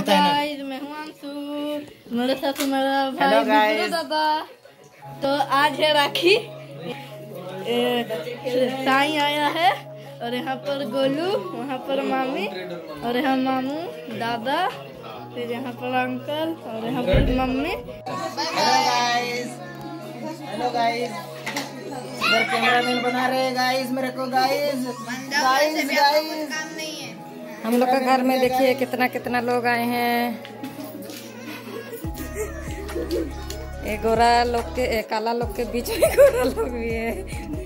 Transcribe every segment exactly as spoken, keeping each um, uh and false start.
होता है ना। मैं हूं अंशु, मेरे साथ मेरा भाई दादा। तो आज है राखी, साईं आया है और यहाँ पर गोलू, वहाँ पर मामी और यहाँ मामू दादा, फिर यहाँ पर अंकल और यहाँ पर mummy. Hello guys, hello guys, इधर कैमरामैन बना रहे गाइस मेरे को। गाइस गाइस गाइस हम लोग का घर में देखिए कितना कितना लोग आए हैं। एक गोरा लोग के, एक काला लोग के बीच में गोरा लोग भी है।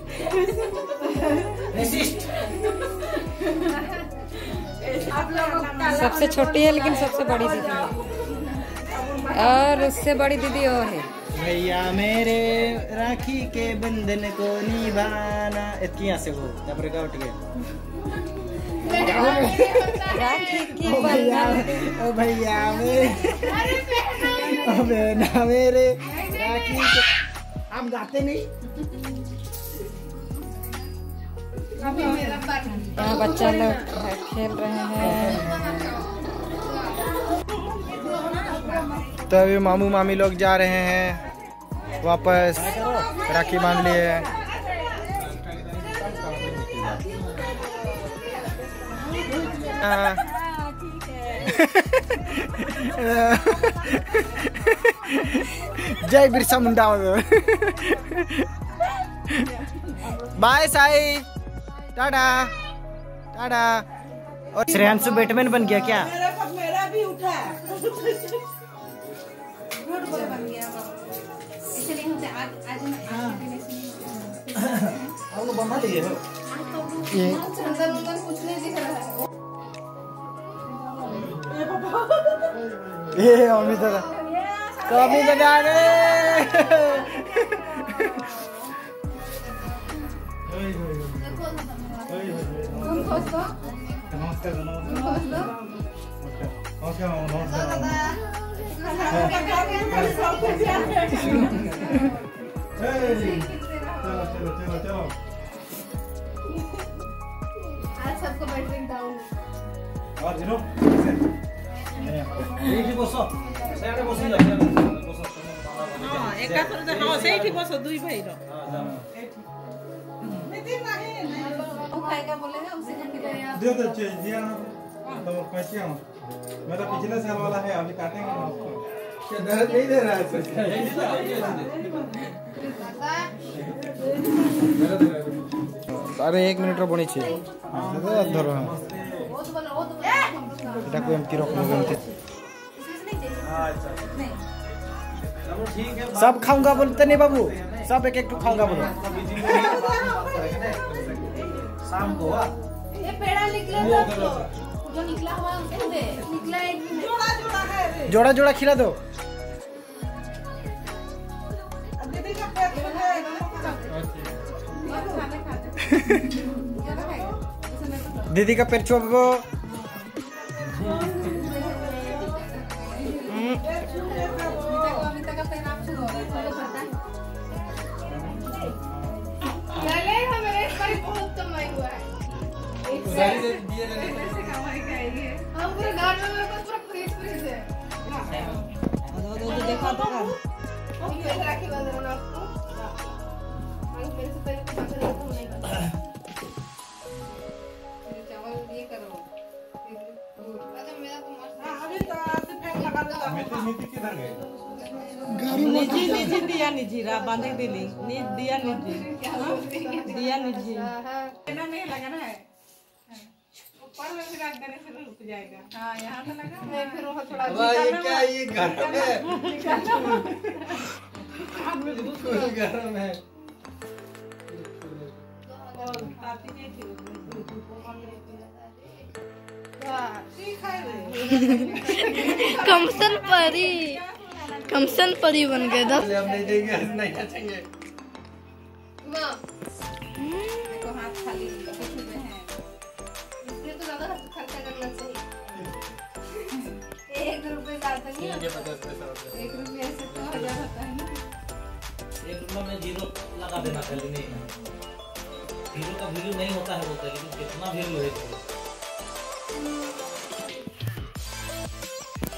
सबसे छोटी है लेकिन सबसे बड़ी दीदी है, और उससे बड़ी दीदी वो है। भैया मेरे राखी के बंधन को निभाना इतनी से वो तब उठ गया। राखी की ओ भैया, ओ भैया मेरे, ओ बहना मेरे राखी के। आप गाते नहीं? यहाँ बच्चा लोग खेल रहे हैं। तो अभी मामू मामी लोग जा रहे हैं वापस, राखी बांध लिए है। जय Birsa Munda. Bye Sai, tata tata. और श्रेयांशु बैटमैन बन गया क्या? मेरा भी उठा ये अमित दादा, कभी दादा आ गए। आज सबको बैटरी डाउन। मेरा पिछले साल वाला है, अभी काटेंगे ना उसको। क्या दर्द नहीं दे रहा है? अरे एक मिनट बनी छे धरो को एमती रखो। सब खाऊंगा बोलते नहीं बाबू, सब एक एक खाऊंगा बोलो। शाम को ये पेड़ा निकला जो निकला हुआ उसको दे, निकला एक जोड़ा जोड़ा है, जोड़ा जोड़ा खिला दो। दीदी का पेट दीदी का पेट चोबो। हम पूरे घर में मेरे पास पूरा फ्रीज फ्रीज है। देखा तो हम कैसे राखी बांध रहे हैं आपको? हम मेरे से पहले कुछ बात नहीं नहीं करता। चावल ये करो। अच्छा मेरा तो मस्त। अभी तो आपसे फेंक लगा दो। मिट्टी मिट्टी किधर गए? निजी निजी दिया निजी रा बांधे दिली निज दिया निजी दिया निजी ना नहीं लगाना है ऊपर में भी रख देने से रुक जाएगा। हाँ यहाँ पे लगा मैं फिर वहाँ थोड़ा ये क्या, ये गरम है, गरम है। कमसन परी, कमसन परी बन गए। दस हम नहीं देंगे, नहीं बचेंगे। माँ देखो हाथ खाली हैं, इसलिए तो ज्यादा खर्चा करना चाहिए। एक रुपए ज्यादा नहीं होता, एक रुपये ऐसे तो हजार होता है ना। एक रुपये में जीरो लगा देना खाली, नहीं जीरो का वैल्यू नहीं होता है बोलते, लेकिन कितना वैल्यू है।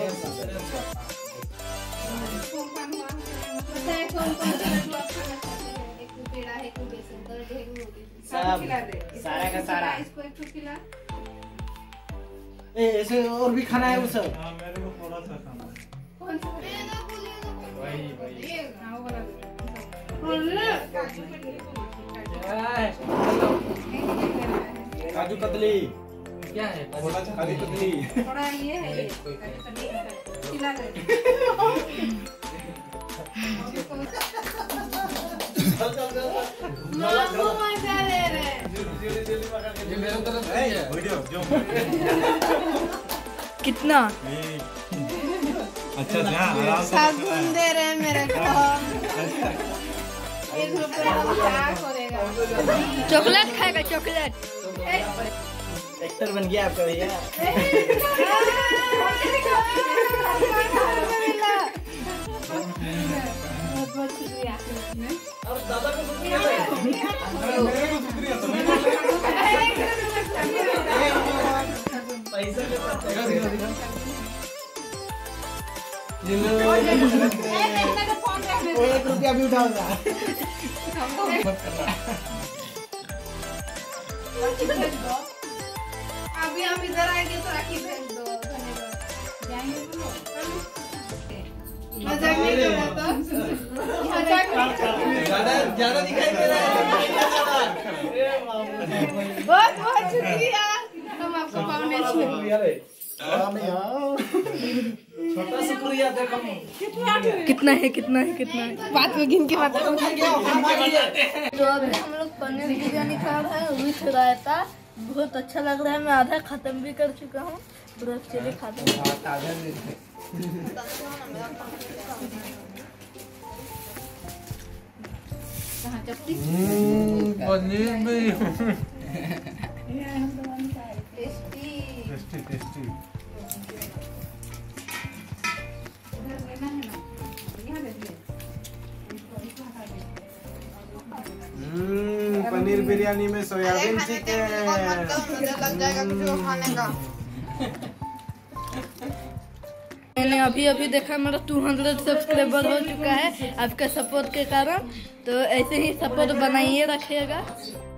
सब सारा का सारा। इसको एक ठो खिला। ए, ऐसे और भी खाना है वो सब। हाँ, मेरे को थोड़ा सा खाना है। कौन सा? वही वही ये हाँ, वो वाला। काजू कतली क्या है? थोड़ा सा काजू कतली। थोड़ा ये है ये। खिला दे। मामू मजा ले रहे। ये मेरे तरफ से ए, है। वीडियो जो कितना ए, अच्छा ध्यान आराम से साबुन दे रहे हैं मेरे को। एक रुपया क्या करेगा? चॉकलेट खाएगा चॉकलेट। एक्टर बन गया आपका भैया। बहुत बहुत शुक्रिया। और दादा को शुक्रिया। मेरे को शुक्रिया तुम्हें। पैसा के साथ वो एक रुपया भी उठाओगा। अभी हम इधर आएंगे तो राखी भेज दो। धन्यवाद। जाएंगे तो मजाक नहीं कर रहा था। मजाक नहीं कर रहा। ज्यादा ज्यादा दिखाई दे रहा है। बहुत बहुत शुक्रिया। हम आपको फाउंडेशन छोटा शुक्रिया देखो। कितना है कितना है कितना है बाद में गिन के बताओ। तो अभी हम लोग पनीर बिरयानी खा रहे हैं विथ रायता। बहुत अच्छा लग रहा है। मैं आधा खत्म भी कर चुका हूँ। पूरा चलिए खाते हैं। पनीर भी टेस्टी टेस्टी। हम्म, पनीर बिरयानी में सोयाबीन चिकन। लग जाएगा किसी को खाने का। मैंने अभी अभी देखा मेरा दो सौ सब्सक्राइबर हो चुका है आपका सपोर्ट के कारण। तो ऐसे ही सपोर्ट बनाइए रखिएगा।